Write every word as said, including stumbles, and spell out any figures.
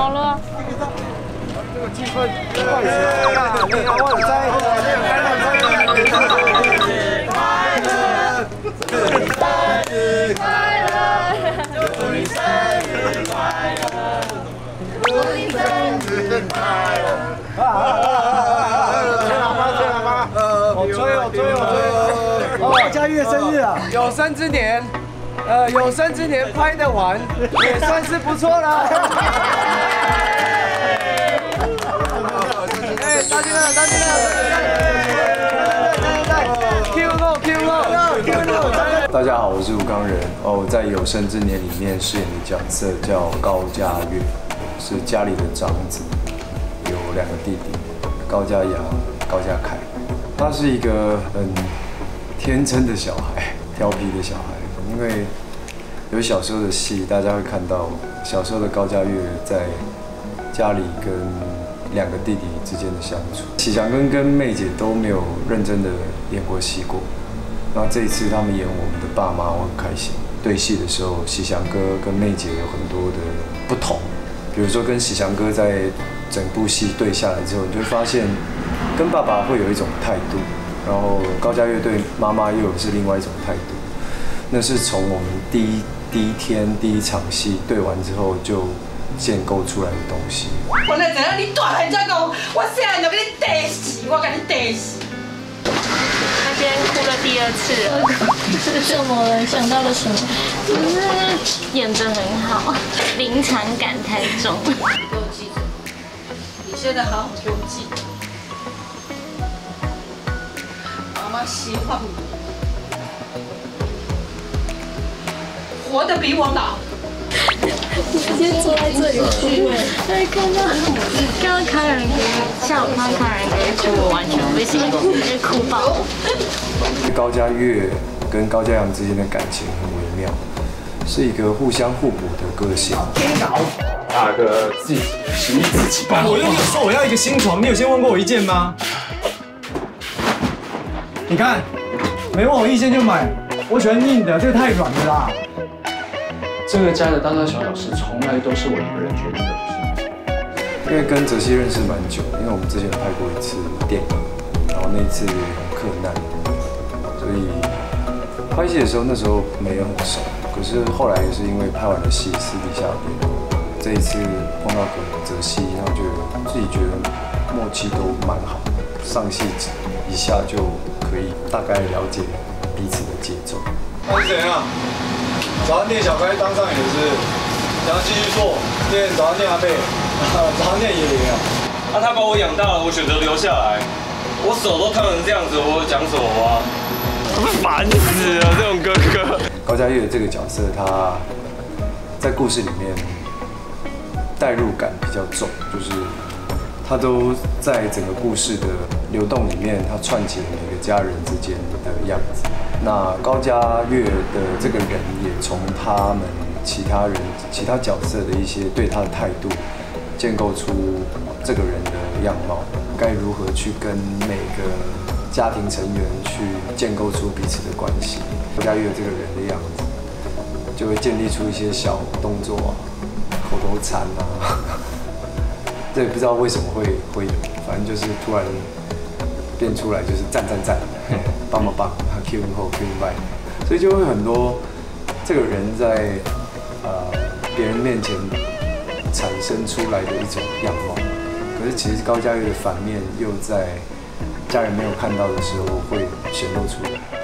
么了？ 这个气氛快起来了！你好，我在。生日快乐！祝你生日快乐！祝你生日快乐！啊！吹喇叭，吹喇叭！哦，吹哦，吹哦，吹！哦，嘉悦生日啊！有生之年，呃，有生之年拍得完，也算是不错了。哎，大金了，大金了！Q 六 Q 六 Q 六！大家好，我是吴刚仁。哦，在有生之年里面饰演的角色叫高嘉悦，是家里的长子，有两个弟弟，高嘉阳、高嘉凯。他是一个很天真的小孩，调皮的小孩。因为有小时候的戏，大家会看到小时候的高嘉悦在家里跟两个弟弟之间的相处。喜祥哥跟妹姐都没有认真的演过戏过，那这一次他们演我们的爸妈，我很开心。对戏的时候，喜祥哥跟妹姐有很多的不同，比如说跟喜祥哥在整部戏对下来之后，你就会发现跟爸爸会有一种态度，然后高嘉悦对妈妈又有是另外一种态度。那是从我们第一第一天第一场戏对完之后就建构出来的东西。 我哪知影你大汉才讲，我细汉就给你地死，我给你地死。 他今天哭了第二次了， 怎么了？想到了什么？ 就是演得很好，临场感太重。 你给我记着，你现在好好给我记。妈妈希望你活得比我老。 你直接坐在这里哭哎！对，看到看到康仁哥，下午看到康仁哥哭，我完全不行，直接哭爆。 高嘉悦跟高嘉阳之间的感情很微妙，是一个互相互补的个性。 大哥自己实力自己吧。 我又没有说我要一个新床，你有先问过我意见吗？你看，没问我意见就买，我喜欢硬的，这个太软了啦。 这个家的大大小小事，从来都是我一个人决定的，不是？ 因为跟泽熙认识蛮久，因为我们之前有拍过一次电影，然后那一次有克难，所以拍戏的时候那时候没有很熟，可是后来也是因为拍完了戏，私底下变，这一次碰到泽熙，然后就自己觉得默契都蛮好，上戏一下就可以大概了解彼此的节奏。 那是怎样？早餐店小开当上也是，然后继续做店早餐店阿贝，早餐店爷爷啊。 啊，他把我养大了，我选择留下来。我手都烫成这样子，我讲什么啊？烦死了，这种哥哥。 高嘉悦这个角色，他在故事里面代入感比较重，就是他都在整个故事的流动里面，他串起了每个家人之间的样子。那高嘉悦的这个人也从他们其他人、其他角色的一些对他的态度，建构出这个人的样貌，该如何去跟每个家庭成员去建构出彼此的关系。高嘉悦这个人的样子，就会建立出一些小动作啊、口头禅啊，这也不知道为什么会会有，反正就是突然变出来就是赞赞赞，棒棒棒。Q 后 Q 外，所以就会很多这个人在呃别人面前产生出来的一种样貌，可是其实高嘉悦的反面又在家人没有看到的时候会显露出来。